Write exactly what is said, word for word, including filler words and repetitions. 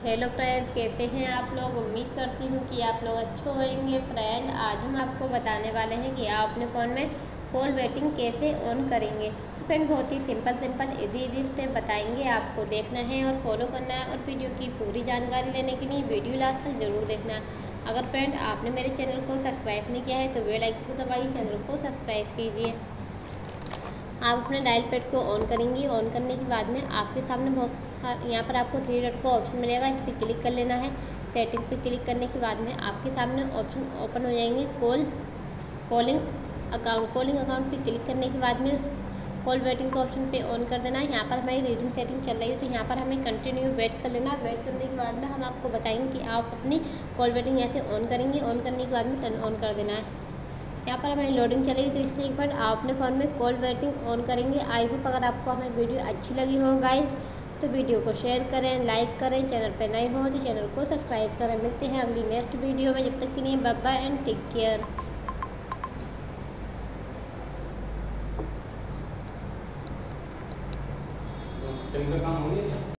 Hello friend, कैसे हैं आप लोग। उम्मीद करती हूँ कि आप लोग अच्छे होंगे। फ्रेंड, आज हम आपको बताने वाले हैं कि आप अपने फ़ोन में कॉल वेटिंग कैसे ऑन करेंगे। फ्रेंड, बहुत ही simple simple easy easy step बताएंगे, आपको देखना है और फॉलो करना है। और वीडियो की पूरी जानकारी लेने के लिए वीडियो लास्ट तक जरूर देखना है। अगर फ्रेंड आपने मेरे चैनल को सब्सक्राइब नहीं किया है तो बेल आइकन को दबाइए, चैनल को सब्सक्राइब कीजिए। आप अपने डायल पैड को ऑन करेंगी। ऑन करने के बाद में आपके सामने बहुत यहाँ पर आपको थ्री डॉट का ऑप्शन मिलेगा, इस पर क्लिक कर लेना है। सेटिंग पे क्लिक करने के बाद में आपके सामने ऑप्शन ओपन हो जाएंगे, call calling account. Calling account पे क्लिक करने के बाद में कॉल वेटिंग के ऑप्शन पे ऑन कर देना है। यहाँ पर हमारी रीडिंग सेटिंग चल रही है तो यहाँ पर हमें कंटिन्यू वेट कर लेना है। वेट करने के बाद में हम आपको बताएंगे कि आप अपनी कॉल वेटिंग ऐसे ऑन करेंगे। ऑन करने के बाद में टर्न ऑन कर देना है। यहाँ पर हमारी लोडिंग चलेगी तो इसलिए एक बार आप अपने फ़ोन में कॉल वेटिंग ऑन करेंगे। आई होप अगर आपको हमारी वीडियो अच्छी लगी हो गाइस तो वीडियो को शेयर करें, लाइक करें। चैनल पर नए हो तो चैनल को सब्सक्राइब करें। मिलते हैं अगली नेक्स्ट वीडियो में, जब तक के लिए bye bye and take care. SIM का काम हो गया।